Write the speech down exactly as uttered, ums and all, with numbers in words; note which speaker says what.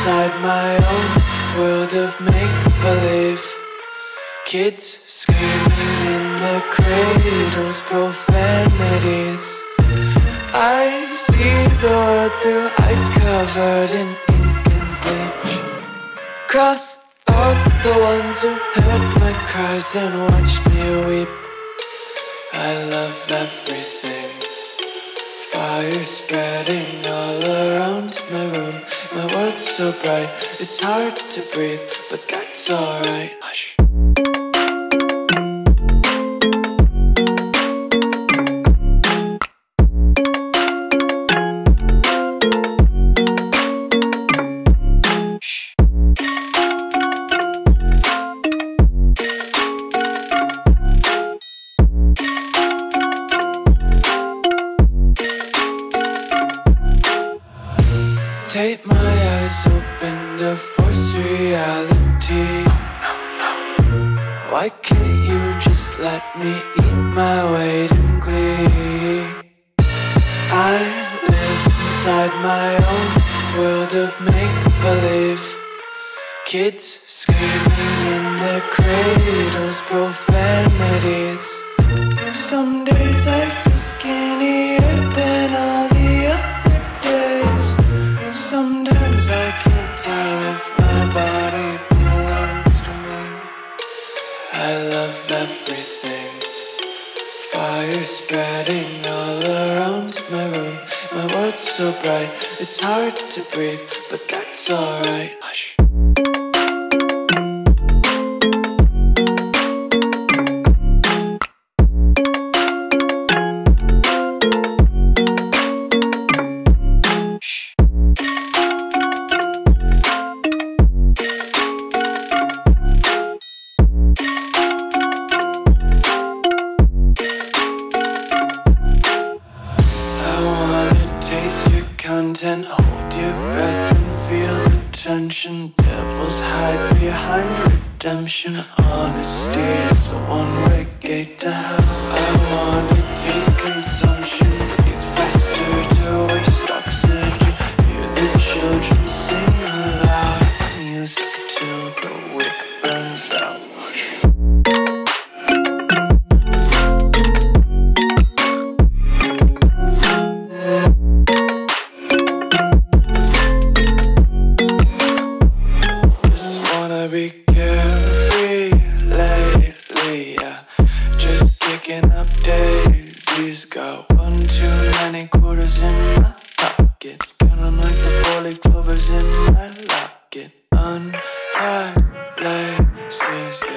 Speaker 1: inside my own world of make-believe. Kids screaming in the cradles, profanities. I see the world through ice covered in ink and bleach. Cross out the ones who heard my cries and watched me weep. I love everything. Fire spreading all around my room. My world's so bright, it's hard to breathe, but that's alright. Hush. Take my eyes open to force reality. Why can't you just let me eat my weight in glee? I live inside my own world of make-believe. Kids screaming in their cradles, profanities. Some days I feel skinnier than all the other days. Sometimes I can't tell if my body belongs to me. I love everything. Fire spreading all around my room. My world's so bright, it's hard to breathe, but that's alright. Hush. Content, hold your breath and feel the tension. Devils hide behind redemption. Honesty is a one-way gate to hell. I wanna taste consumption. Breathe faster to waste oxygen. Hear the children sing aloud. It's music till the wick burns out. Be carefree lately, yeah. Just kicking up daisies. Got one too many quarters in my pockets. Counting like the four-leaf clovers in my locket. Untied laces,